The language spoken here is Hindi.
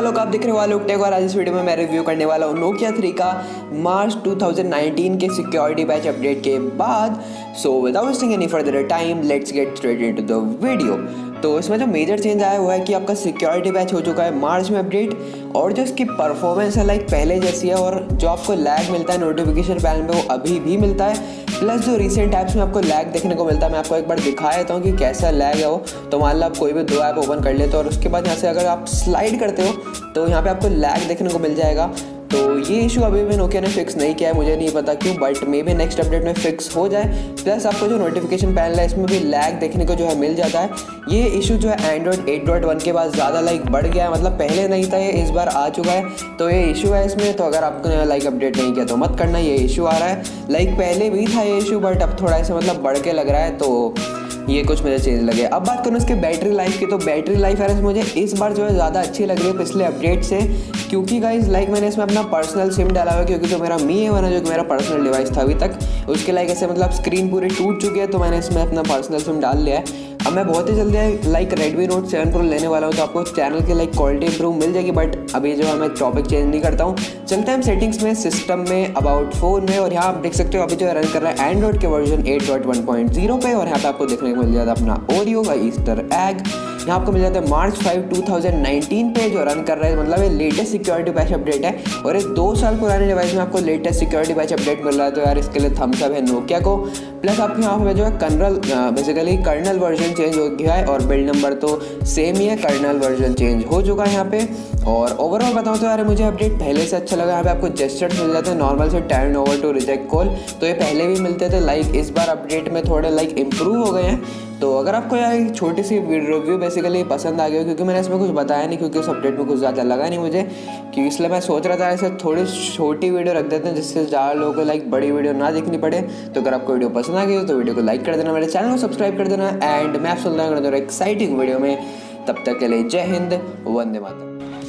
लोग, आप दिख रहे वाले टेक और आज इस वीडियो में मैं रिव्यू करने वाला हूँ नोकिया 3 का मार्च 2019 के सिक्योरिटी पैच अपडेट के बाद। So without wasting any further time let's get straight into the video. तो इसमें जो मेजर चेंज आया हुआ है कि आपका सिक्योरिटी पैच हो चुका है मार्च में अपडेट, और जो इसकी परफॉर्मेंस है लाइक पहले जैसी है, और जो आपको लैग मिलता है नोटिफिकेशन पैनल में वो अभी भी मिलता है। प्लस जो रिसेंट ऐप्स में आपको लैग देखने को मिलता है, मैं आपको एक बार दिखा देता हूँ कि कैसा लैग है वो। तो मान लो आप कोई भी 2 ऐप ओपन कर लेते हो और उसके बाद यहाँ से अगर आप स्लाइड करते हो तो यहाँ पे आपको लैग देखने को मिल जाएगा। तो ये इशू अभी भी नोकिया ने फिक्स नहीं किया है, मुझे नहीं पता क्यों, but maybe next update में फिक्स हो जाए। प्लस आपको जो नोटिफिकेशन पैनल है इसमें भी लैग देखने को जो है मिल जाता है। ये इशू जो है एंड्रॉइड 8.1 के बाद ज़्यादा लाइक बढ़ गया है, मतलब पहले नहीं था, ये इस बार आ चुका है। तो ये इशू है इसमें, तो अगर आपने लाइक अपडेट नहीं किया तो मत करना, ये इशू आ रहा है। लाइक पहले भी था ये इशू, बट अब थोड़ा ऐसा मतलब बढ़ के लग रहा है, तो ये कुछ मुझे चेंज लगे। अब बात करूँ इसके बैटरी लाइफ की, तो बैटरी लाइफ है मुझे इस बार जो है ज़्यादा अच्छी लग रही है पिछले अपडेट से, क्योंकि गाइज लाइक मैंने इसमें अपना पर्सनल सिम डाला हुआ है, क्योंकि जो मेरा मी है वन जो मेरा पर्सनल डिवाइस था अभी तक, उसके लाइक ऐसे मतलब स्क्रीन पूरी टूट चुकी है, तो मैंने इसमें अपना पर्सनल सिम डाल लिया है। अब मैं बहुत ही जल्दी लाइक Redmi Note 7 Pro लेने वाला हूँ, तो आपको चैनल की लाइक क्वालिटी इंप्रूव मिल जाएगी। बट अभी जो है मैं टॉपिक चेंज नहीं करता हूँ, चलते हैं हम सेटिंग्स में, सिस्टम में, अबाउट फोन में, और यहाँ आप देख सकते हो अभी जो रन कर रहा है एंड्रॉइड के वर्जन 8.1.0 पे, और यहाँ पे आपको देखने को मिल जाता है अपना ऑडियो का ईस्टर एग। यहाँ आपको मिल जाता है मार्च 5 2019 पे जो रन कर रहा है, मतलब ये लेटेस्ट सिक्योरिटी पैच अपडेट है, और ये 2 साल पुराने डिवाइस में आपको लेटेस्ट सिक्योरिटी पैच अपडेट मिल रहा है। तो यार इसके लिए थम्स अप है नोकिया को। प्लस आपके यहाँ पे जो है कर्नल वर्जन चेंज हो गया है, और बिल्ड नंबर तो सेम ही है, कर्नल वर्जन चेंज हो चुका है यहाँ पे। और ओवरऑल बताऊँ तो यार मुझे अपडेट पहले से अच्छा लगा। यहाँ पे आपको जेस्चर्स मिल जाते हैं नॉर्मल से turn over to reject call, तो ये पहले भी मिलते थे, लाइक इस बार अपडेट में थोड़े लाइक इम्प्रूव हो गए हैं। तो अगर आपको यार एक छोटी सी रिव्यू बेसिकली पसंद आ गई, क्योंकि मैंने इसमें कुछ बताया नहीं, क्योंकि उस अपडेट में कुछ ज़्यादा लगा नहीं मुझे, क्योंकि इसलिए मैं सोच रहा था ऐसे थोड़ी छोटी वीडियो रख देते हैं जिससे ज़्यादा लोगों को लाइक बड़ी वीडियो ना देखनी पड़े। तो अगर आपको वीडियो पसंद आ गई तो वीडियो को लाइक कर देना, मेरे चैनल को सब्सक्राइब कर देना, एंड मैं आप सुनना कर दूँगा एक्साइटिंग वीडियो में। तब तक के लिए जय हिंद, वंदे मातरम।